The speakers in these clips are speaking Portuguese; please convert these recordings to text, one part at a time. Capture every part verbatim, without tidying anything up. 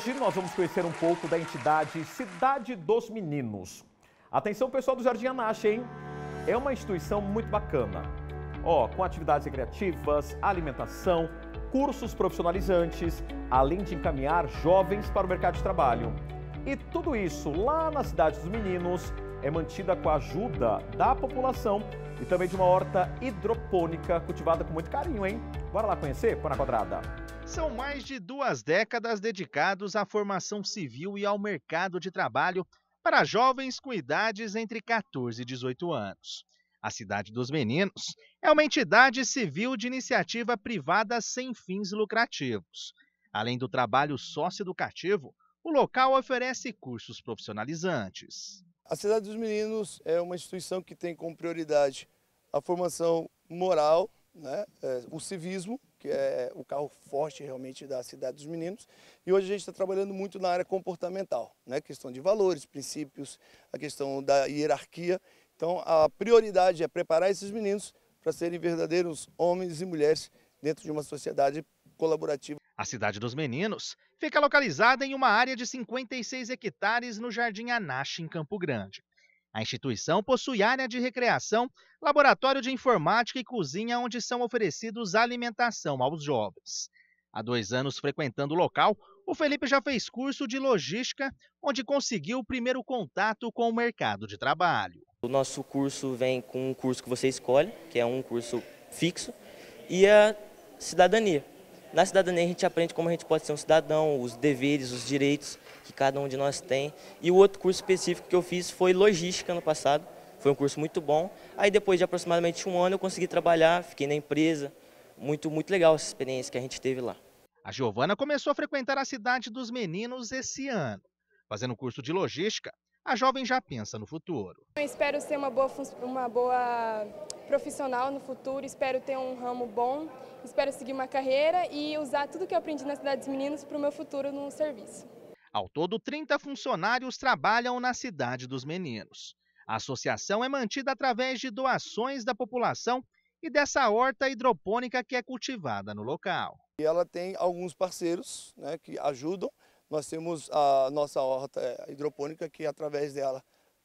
hoje nós vamos conhecer um pouco da entidade Cidade dos Meninos. Atenção, pessoal do Jardim Anache, hein? É uma instituição muito bacana. Ó, com atividades recreativas, alimentação, cursos profissionalizantes, além de encaminhar jovens para o mercado de trabalho. E tudo isso lá na Cidade dos Meninos é mantida com a ajuda da população e também de uma horta hidropônica cultivada com muito carinho, hein? Bora lá conhecer? Põe na quadrada. São mais de duas décadas dedicados à formação civil e ao mercado de trabalho para jovens com idades entre quatorze e dezoito anos. A Cidade dos Meninos é uma entidade civil de iniciativa privada sem fins lucrativos. Além do trabalho socioeducativo, o local oferece cursos profissionalizantes. A Cidade dos Meninos é uma instituição que tem como prioridade a formação moral, né, é, o civismo, que é o carro forte realmente da Cidade dos Meninos. E hoje a gente está trabalhando muito na área comportamental, né, questão de valores, princípios, a questão da hierarquia. Então a prioridade é preparar esses meninos para serem verdadeiros homens e mulheres dentro de uma sociedade colaborativa. A Cidade dos Meninos fica localizada em uma área de cinquenta e seis hectares no Jardim Anache, em Campo Grande. A instituição possui área de recreação, laboratório de informática e cozinha onde são oferecidos alimentação aos jovens. Há dois anos frequentando o local, o Felipe já fez curso de logística, onde conseguiu o primeiro contato com o mercado de trabalho. O nosso curso vem com um curso que você escolhe, que é um curso fixo, e a cidadania. Na cidadania a gente aprende como a gente pode ser um cidadão, os deveres, os direitos que cada um de nós tem. E o outro curso específico que eu fiz foi logística no passado, foi um curso muito bom. Aí depois de aproximadamente um ano eu consegui trabalhar, fiquei na empresa, muito, muito legal essa experiência que a gente teve lá. A Giovana começou a frequentar a Cidade dos Meninos esse ano. Fazendo curso de logística, a jovem já pensa no futuro. Eu espero ser uma boa, uma boa profissional no futuro, espero ter um ramo bom, espero seguir uma carreira e usar tudo que eu aprendi na Cidade dos Meninos para o meu futuro no serviço. Ao todo, trinta funcionários trabalham na Cidade dos Meninos. A associação é mantida através de doações da população e dessa horta hidropônica que é cultivada no local. E ela tem alguns parceiros, né, que ajudam. Nós temos a nossa horta hidropônica, que através dela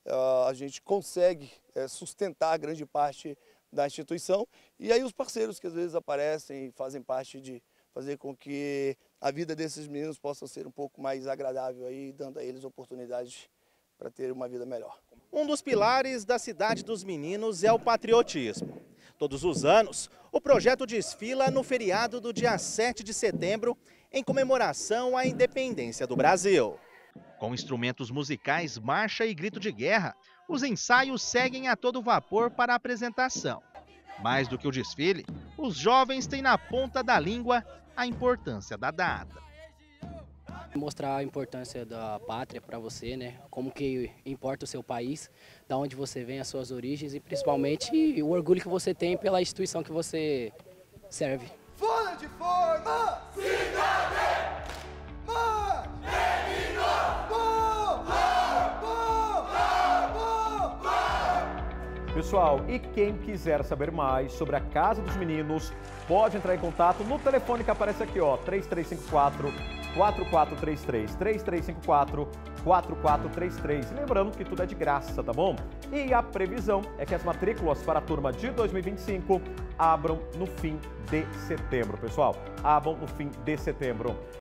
a gente consegue sustentar grande parte da instituição. E aí os parceiros que às vezes aparecem e fazem parte de fazer com que a vida desses meninos possa ser um pouco mais agradável, aí, dando a eles oportunidades para ter uma vida melhor. Um dos pilares da Cidade dos Meninos é o patriotismo. Todos os anos, o projeto desfila no feriado do dia sete de setembro, em comemoração à independência do Brasil. Com instrumentos musicais, marcha e grito de guerra, os ensaios seguem a todo vapor para a apresentação. Mais do que o desfile, os jovens têm na ponta da língua a importância da data. Mostrar a importância da pátria para você, né? Como que importa o seu país, da onde você vem, as suas origens e principalmente o orgulho que você tem pela instituição que você serve. Folha de forma! Cidade! Pessoal, e quem quiser saber mais sobre a Casa dos Meninos, pode entrar em contato no telefone que aparece aqui, ó, três três cinco quatro, quatro quatro três três, três três cinco quatro, quatro quatro três três. Lembrando que tudo é de graça, tá bom? E a previsão é que as matrículas para a turma de dois mil e vinte e cinco abram no fim de setembro, pessoal. Abram no fim de setembro.